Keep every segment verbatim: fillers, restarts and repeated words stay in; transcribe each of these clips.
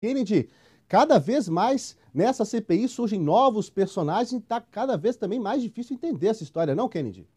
Kennedy, cada vez mais nessa C P I surgem novos personagens e está cada vez também mais difícil entender essa história, não, Kennedy?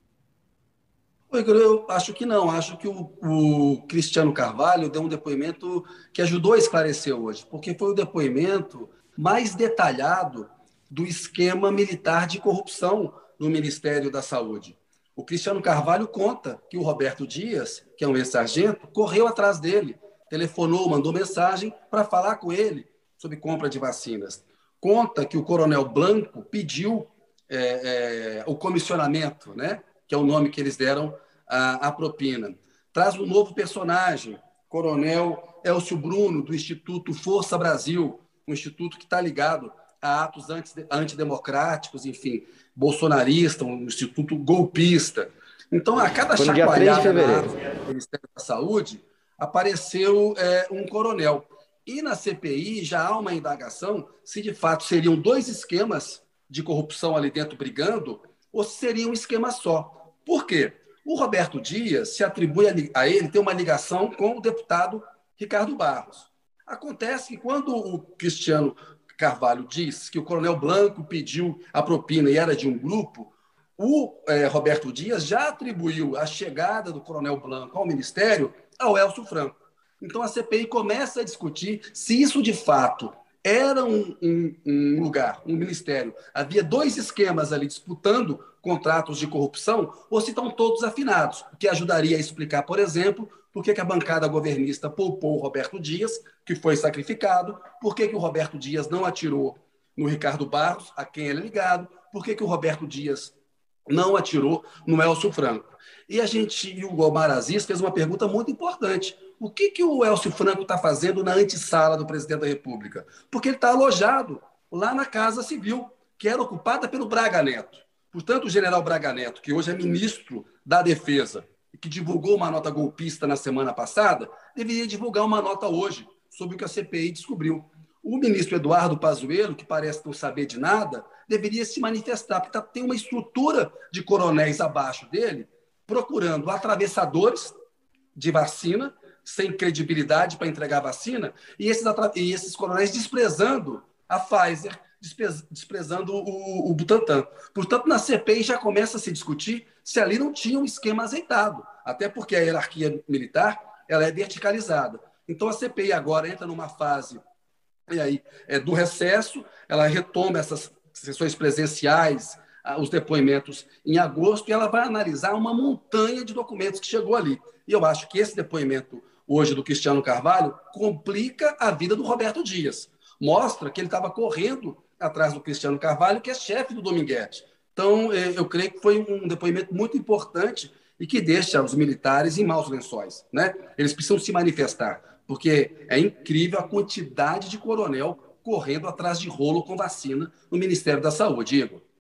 Oi, Igor, eu acho que não. Acho que o, o Cristiano Carvalho deu um depoimento que ajudou a esclarecer hoje, porque foi o depoimento mais detalhado do esquema militar de corrupção no Ministério da Saúde. O Cristiano Carvalho conta que o Roberto Dias, que é um ex-sargento, correu atrás dele, telefonou, mandou mensagem para falar com ele sobre compra de vacinas. Conta que o Coronel Blanco pediu é, é, o comissionamento, né? Que é o nome que eles deram à, à propina. Traz um novo personagem, Coronel Elcio Bruno, do Instituto Força Brasil, um instituto que está ligado a atos antidemocráticos, enfim, bolsonarista, um instituto golpista. Então, a cada Foi no dia três de fevereiro. do Ministério da Saúde, apareceu é, um coronel. E na C P I já há uma indagação se, de fato, seriam dois esquemas de corrupção ali dentro brigando ou se seria um esquema só. Por quê? O Roberto Dias se atribui a ele ter uma ligação com o deputado Ricardo Barros. Acontece que quando o Cristiano Carvalho diz que o Coronel Blanco pediu a propina e era de um grupo, o é, Roberto Dias já atribuiu a chegada do Coronel Blanco ao Ministério ao Elcio Franco. Então a C P I começa a discutir se isso de fato era um, um, um lugar, um ministério. Havia dois esquemas ali disputando contratos de corrupção ou se estão todos afinados, o que ajudaria a explicar, por exemplo, por que, que a bancada governista poupou o Roberto Dias, que foi sacrificado, por que, que o Roberto Dias não atirou no Ricardo Barros, a quem ele é ligado, por que, que o Roberto Dias não atirou no Elcio Franco. E a gente, e o Omar Aziz fez uma pergunta muito importante. O que, que o Elcio Franco está fazendo na antessala do presidente da República? Porque ele está alojado lá na Casa Civil, que era ocupada pelo Braga Neto. Portanto, o general Braga Neto, que hoje é ministro da Defesa, e que divulgou uma nota golpista na semana passada, deveria divulgar uma nota hoje sobre o que a C P I descobriu. O ministro Eduardo Pazuello, que parece não saber de nada, deveria se manifestar, porque tem uma estrutura de coronéis abaixo dele, procurando atravessadores de vacina, sem credibilidade para entregar vacina, e esses, e esses coronéis desprezando a Pfizer, desprezando o, o Butantan. Portanto, na C P I já começa a se discutir se ali não tinha um esquema azeitado, até porque a hierarquia militar ela é verticalizada. Então, a C P I agora entra numa fase e aí, é, do recesso, ela retoma essas sessões presenciais, os depoimentos em agosto, e ela vai analisar uma montanha de documentos que chegou ali. E eu acho que esse depoimento hoje do Cristiano Carvalho complica a vida do Roberto Dias. Mostra que ele estava correndo atrás do Cristiano Carvalho, que é chefe do Dominguete. Então, eu creio que foi um depoimento muito importante e que deixa os militares em maus lençóis, né? Eles precisam se manifestar, porque é incrível a quantidade de coronel correndo atrás de rolo com vacina no Ministério da Saúde, Igor.